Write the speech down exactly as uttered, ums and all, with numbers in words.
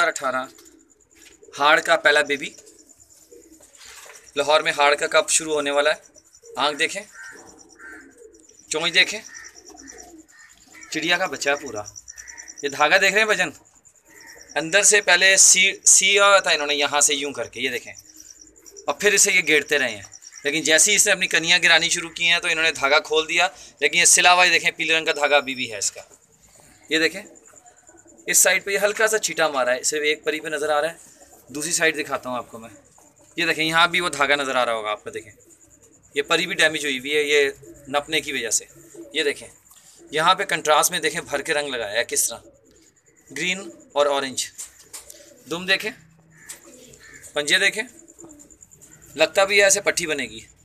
हज़ार अठारह हाड़ का पहला बेबी। लाहौर में हाड़ का कब शुरू होने वाला है? आंख देखें, चोंच देखें, चिड़िया का बच्चा है पूरा। ये धागा देख रहे हैं वजन, अंदर से पहले सी सिया था इन्होंने यहाँ से यूं करके, ये देखें, और फिर इसे ये गेड़ते रहे हैं। लेकिन जैसे ही इसने अपनी कनियाँ गिरानी शुरू की हैं तो इन्होंने धागा खोल दिया। लेकिन ये सिला हुआ, ये देखें पीले रंग का धागा अभी भी है इसका। ये देखें इस साइड पे ये हल्का सा छींटा मारा है, सिर्फ एक परी पे नज़र आ रहा है। दूसरी साइड दिखाता हूँ आपको मैं। ये देखें यहाँ भी वो धागा नज़र आ रहा होगा आपको। देखें ये परी भी डैमेज हुई हुई है ये नपने की वजह से। ये देखें यहाँ पे कंट्रास्ट में देखें भर के रंग लगाया है किस तरह, ग्रीन और ऑरेंज। दुम देखें, पंजे देखें, लगता भी है ऐसे पट्टी बनेगी।